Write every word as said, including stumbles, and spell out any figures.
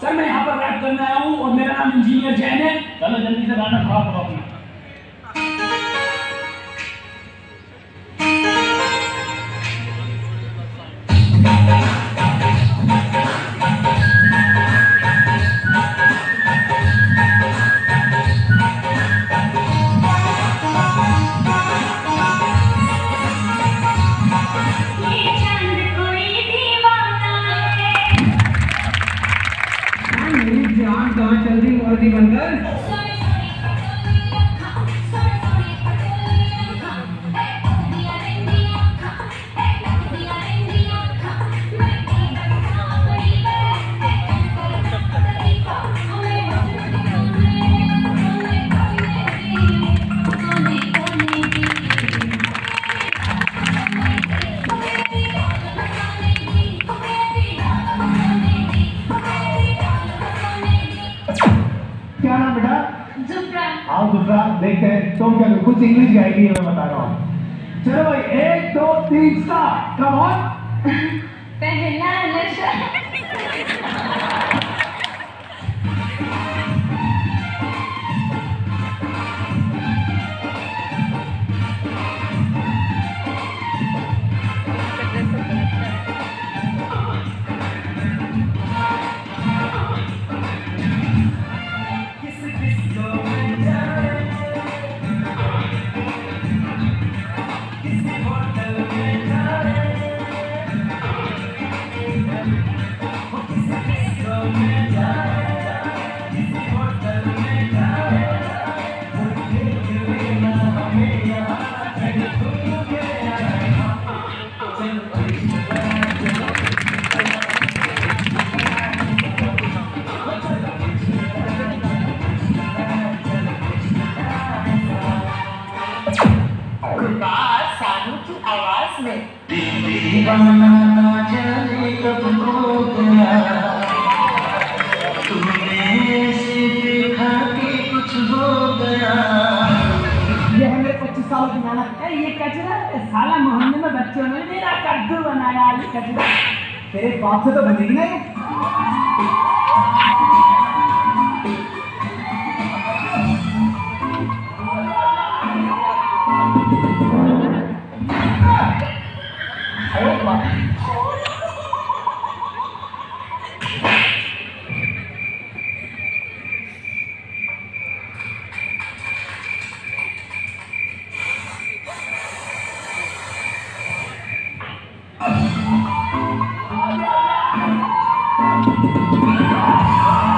Sir मैं यहाँ पर रैप करने आया हूँ और मेरा नाम इंजीनियर जैन है। चलो जल्दी से गाना खराब करो अपना। कहाँ चल रही मोदी बनकर? क्या नाम बेटा? जुफ्रा। आओ जुफ्रा, देखते हैं तुम क्या कुछ इंग्लिश गाएगी मैं बता रहा हूँ। चलो भाई एक दो तीन स्टार्ट, कम ऑन। पहला नशा सानू की आवाज में दीवाना ना जाने कब खो गया, तुमने ऐसे देखा कि कुछ हो गया। ये है मेरे पच्चीस साल की मेहनत है। ये कचरा साला मोहल्ले में बच्चों ने मेरा कद्दू बनाया। ये कचरा तेरे बाप से तो बनेगी ना। Oh,